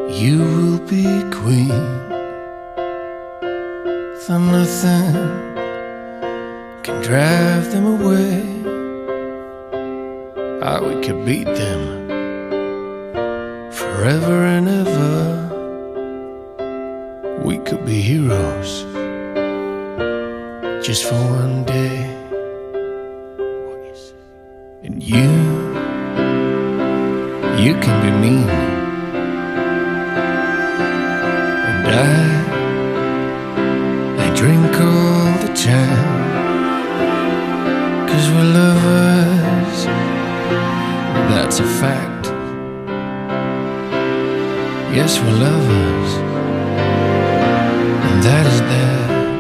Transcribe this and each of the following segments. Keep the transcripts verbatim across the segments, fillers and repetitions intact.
You will be queen, for nothing can drive them away. Ah, we could beat them forever and ever. We could be heroes just for one day. And you, you can be mean, and I, I drink all the time, 'cause we're lovers, that's a fact. Yes, we're lovers, and that is that.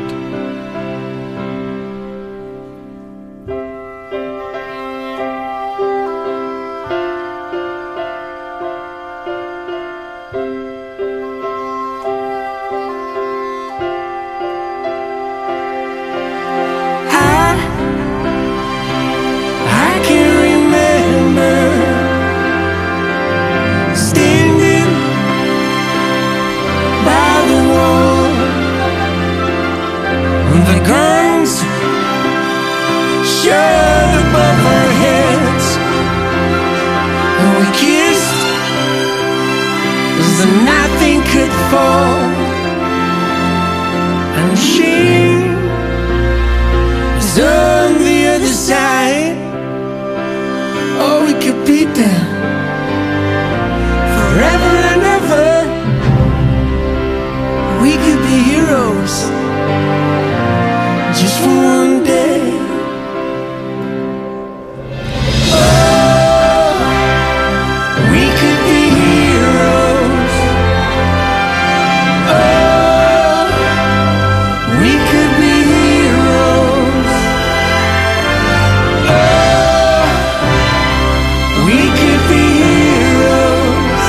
The guns shot above our heads, and we kissed as though nothing could fall. And she is on the other side. Oh, we could beat them forever and ever. We could be heroes just for one day. Oh, we could be heroes. Oh, we could be heroes. Oh, we could be heroes.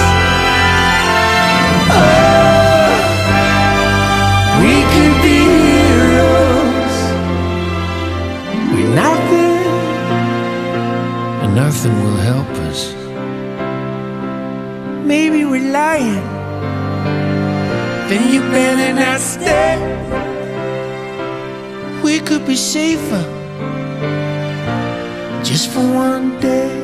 Oh, we could be heroes. Nothing, and nothing will help us. Maybe we're lying, then you better not stay. We could be safer just for one day.